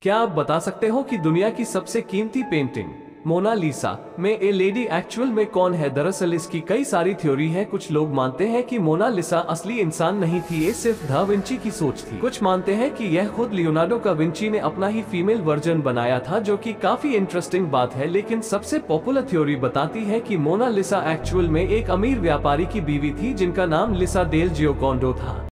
क्या आप बता सकते हो कि दुनिया की सबसे कीमती पेंटिंग मोनालिसा में ए लेडी एक्चुअल में कौन है? दरअसल इसकी कई सारी थ्योरी है। कुछ लोग मानते हैं कि मोनालिसा असली इंसान नहीं थी, ये सिर्फ दा विंची की सोच थी। कुछ मानते हैं कि यह खुद लियोनार्डो का विंची ने अपना ही फीमेल वर्जन बनाया था, जो कि काफी इंटरेस्टिंग बात है। लेकिन सबसे पॉपुलर थ्योरी बताती है कि मोनालिसा एक्चुअल में एक अमीर व्यापारी की बीवी थी, जिनका नाम लिसा डेल जियोकोंडो था।